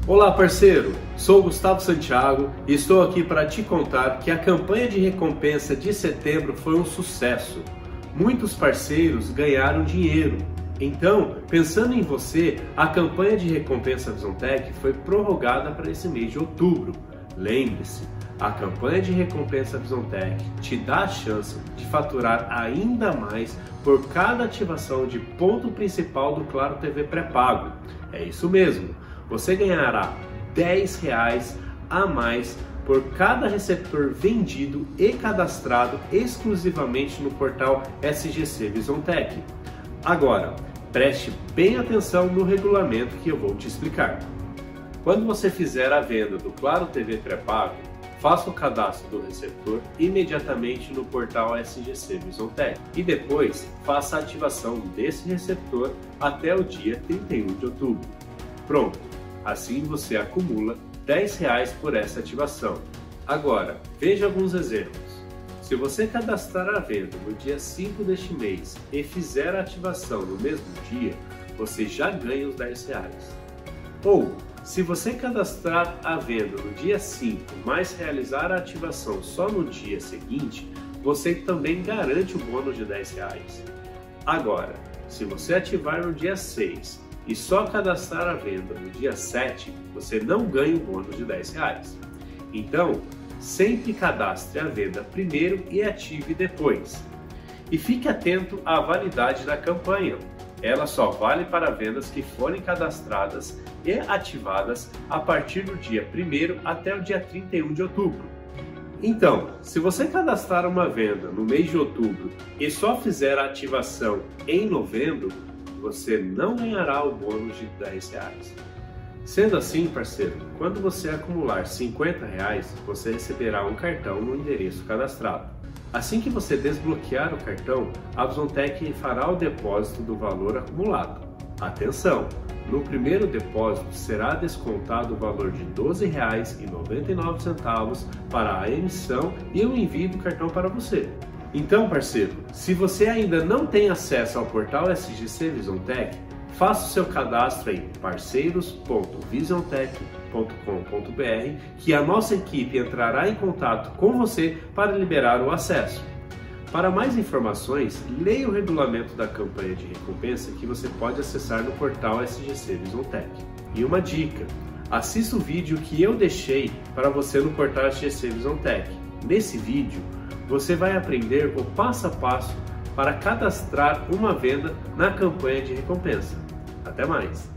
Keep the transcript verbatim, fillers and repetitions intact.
Olá parceiro, sou Gustavo Santiago e estou aqui para te contar que a campanha de recompensa de setembro foi um sucesso. Muitos parceiros ganharam dinheiro. Então, pensando em você, a campanha de recompensa VisãoTech foi prorrogada para esse mês de outubro. Lembre-se, a campanha de recompensa VisãoTech te dá a chance de faturar ainda mais por cada ativação de ponto principal do Claro T V pré-pago. É isso mesmo, você ganhará dez reais a mais por cada receptor vendido e cadastrado exclusivamente no portal S G C VisãoTech. Agora, preste bem atenção no regulamento que eu vou te explicar. Quando você fizer a venda do Claro T V pré-pago, faça o cadastro do receptor imediatamente no portal S G C VisãoTech e depois faça a ativação desse receptor até o dia trinta e um de outubro. Pronto, assim você acumula dez reais por essa ativação. Agora, veja alguns exemplos. Se você cadastrar a venda no dia cinco deste mês e fizer a ativação no mesmo dia, você já ganha os dez reais. Ou, se você cadastrar a venda no dia cinco, mas realizar a ativação só no dia seguinte, você também garante o bônus de dez reais. Agora, se você ativar no dia seis e só cadastrar a venda no dia sete, você não ganha o bônus de dez reais. Então, sempre cadastre a venda primeiro e ative depois. E fique atento à validade da campanha. Ela só vale para vendas que forem cadastradas e ativadas a partir do dia primeiro até o dia trinta e um de outubro. Então, se você cadastrar uma venda no mês de outubro e só fizer a ativação em novembro, você não ganhará o bônus de dez reais. Sendo assim, parceiro, quando você acumular cinquenta reais, você receberá um cartão no endereço cadastrado. Assim que você desbloquear o cartão, a VisãoTech fará o depósito do valor acumulado. Atenção! No primeiro depósito será descontado o valor de doze reais e noventa e nove centavos para a emissão e o envio do cartão para você. Então, parceiro, se você ainda não tem acesso ao portal S G C VisãoTech, faça o seu cadastro em parceiros ponto visãotech ponto com ponto br que a nossa equipe entrará em contato com você para liberar o acesso. Para mais informações, leia o regulamento da campanha de recompensa que você pode acessar no portal S G C VisãoTech. E uma dica, assista o vídeo que eu deixei para você no portal S G C VisãoTech. Nesse vídeo, você vai aprender o passo a passo para cadastrar uma venda na campanha de recompensa. Até mais!